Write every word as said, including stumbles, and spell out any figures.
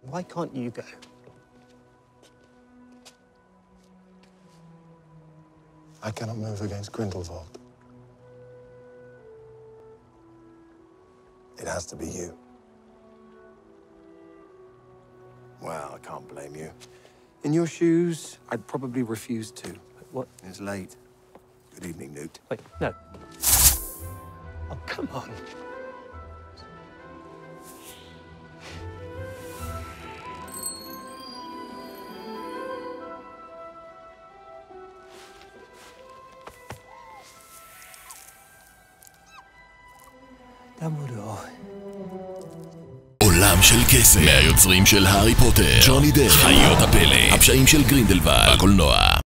Why can't you go? I cannot move against Grindelwald. It has to be you. Well, I can't blame you. In your shoes, I'd probably refuse to. What? It's late. Good evening, Newt. Wait, no. Oh, come on. Dumbledore. עולם של קסם, מהיוצרים של הארי פוטר, ג'וני דפ, חיות הפלא, הפשעים של גרינדלוולד, בקולנוע.